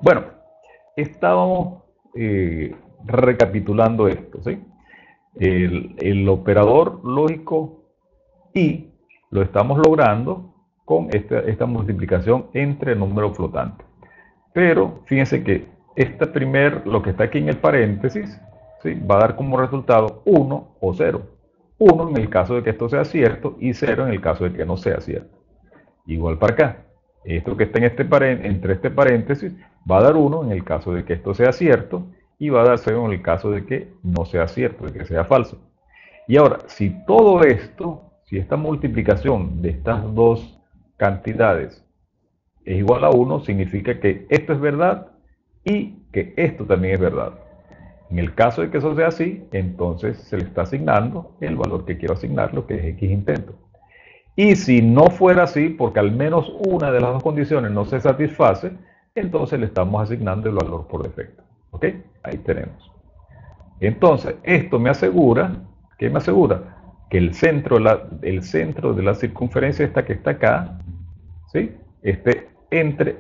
Bueno, estábamos recapitulando esto, ¿sí? El operador lógico y lo estamos logrando con esta multiplicación entre números flotantes. Pero fíjense que lo que está aquí en el paréntesis, ¿sí?, va a dar como resultado 1 o 0. 1 en el caso de que esto sea cierto y 0 en el caso de que no sea cierto. Igual para acá. Esto que está entre este paréntesis va a dar 1 en el caso de que esto sea cierto y va a dar 0 en el caso de que no sea cierto, de que sea falso. Y ahora, si todo esto, si esta multiplicación de estas dos cantidades es igual a 1, significa que esto es verdad y que esto también es verdad. En el caso de que eso sea así, entonces se le está asignando el valor que quiero asignarlo, que es x intento. Y si no fuera así, porque al menos una de las dos condiciones no se satisface, entonces le estamos asignando el valor por defecto. ¿Ok? Ahí tenemos. Entonces, esto me asegura, ¿qué me asegura? Que el centro de la circunferencia esta que está acá, ¿sí?, esté entre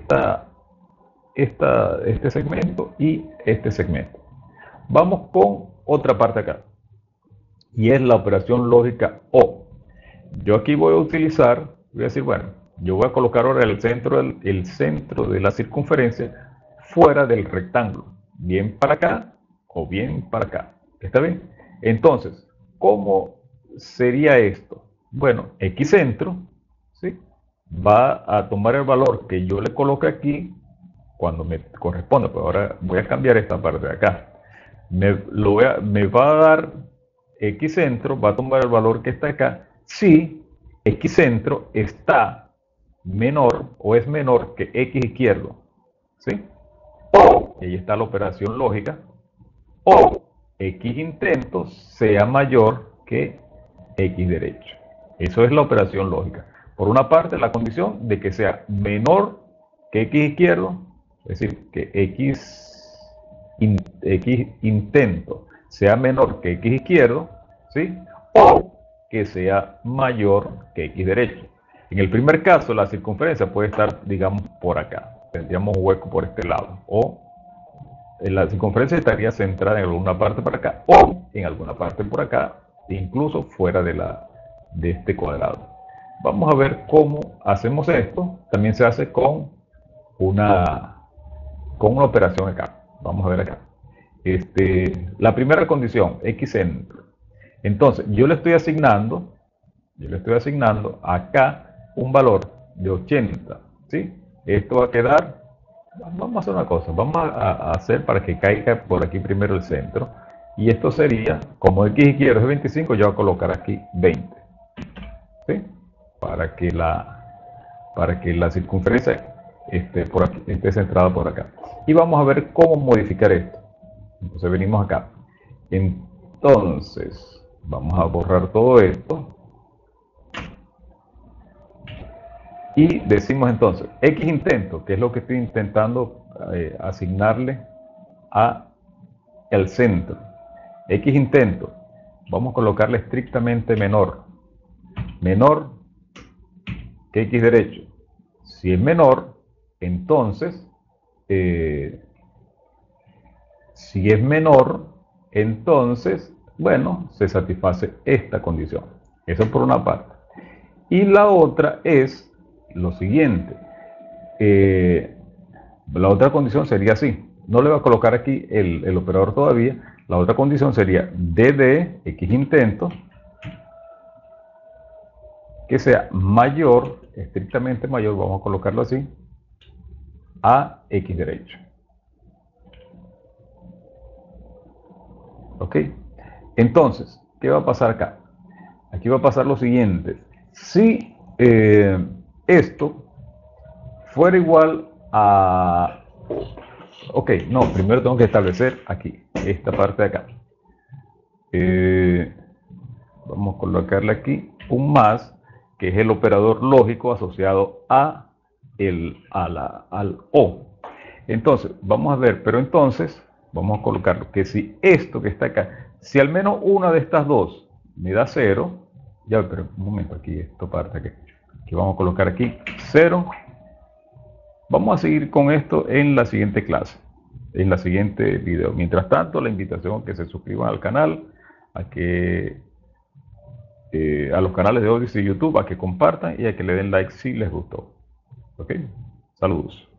este segmento y este segmento. Vamos con otra parte acá, y es la operación lógica O. Yo aquí voy a decir, bueno, yo voy a colocar ahora el centro de la circunferencia fuera del rectángulo, bien para acá o bien para acá. ¿Está bien? Entonces, ¿cómo sería esto? Bueno, x centro, ¿sí?, va a tomar el valor que yo le coloque aquí cuando me corresponda. Pues ahora voy a cambiar esta parte de acá. Me va a dar x centro, va a tomar el valor que está acá si x centro está menor o es menor que x izquierdo, ¿sí? O, y ahí está la operación lógica, o x intento sea mayor que x derecho. Eso es la operación lógica. Por una parte, la condición de que sea menor que x izquierdo, es decir, que x intento sea menor que x izquierdo, ¿sí?, o que sea mayor que x derecho. En el primer caso, la circunferencia puede estar, digamos, por acá. Tendríamos un hueco por este lado. O la circunferencia estaría centrada en alguna parte por acá o en alguna parte por acá, incluso fuera de este cuadrado. Vamos a ver cómo hacemos esto. También se hace con una operación acá. Vamos a ver acá. La primera condición, x centro. Entonces, yo le estoy asignando acá un valor de 80, ¿sí? Esto va a quedar, vamos a hacer una cosa, vamos a hacer para que caiga por aquí primero el centro, y esto sería, como x izquierdo es 25, yo voy a colocar aquí 20, ¿sí?, para que la circunferencia esté centrada por acá. Y vamos a ver cómo modificar esto. Entonces venimos acá. Entonces, vamos a borrar todo esto. Y decimos entonces, x intento, que es lo que estoy intentando asignarle a el centro. X intento, vamos a colocarle estrictamente menor que x derecho. Si es menor, entonces, bueno, se satisface esta condición. Eso por una parte. Y la otra es lo siguiente. La otra condición sería así. No le voy a colocar aquí el operador todavía. La otra condición sería dd, x intento, que sea mayor, estrictamente mayor, vamos a colocarlo así, a x derecho. ¿Ok? Entonces, ¿qué va a pasar acá? Aquí va a pasar lo siguiente. Si esto fuera igual a... Ok, no, primero tengo que establecer aquí, esta parte de acá. Vamos a colocarle aquí un más, que es el operador lógico asociado al O. Entonces, vamos a ver, pero entonces, vamos a colocarlo, que si esto que está acá, si al menos una de estas dos me da 0, ya, pero un momento, aquí, esta parte aquí vamos a colocar aquí 0, Vamos a seguir con esto en la siguiente clase, en la siguiente video. Mientras tanto, la invitación a que se suscriban al canal, a que a los canales de Odyssey y YouTube, a que compartan y a que le den like si les gustó. ¿Ok? Saludos.